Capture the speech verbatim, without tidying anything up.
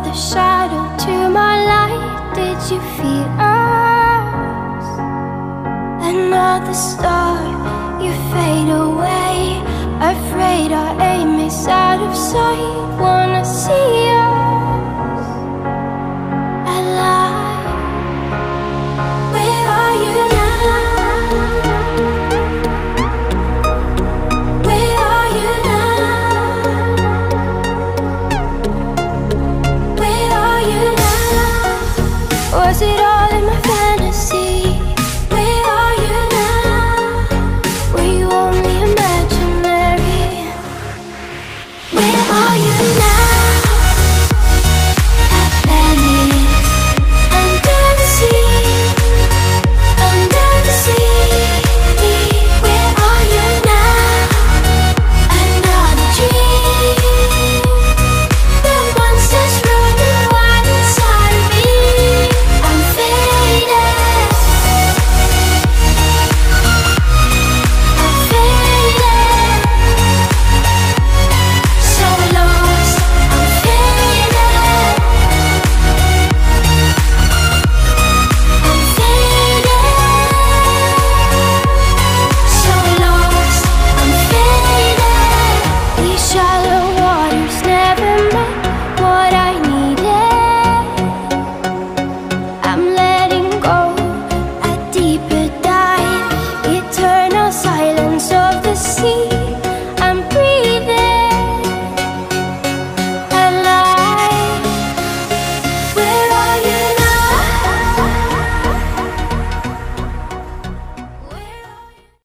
another shadow to my light. Did you feel us? Another star, you fade away. Afraid our aim is out of sight.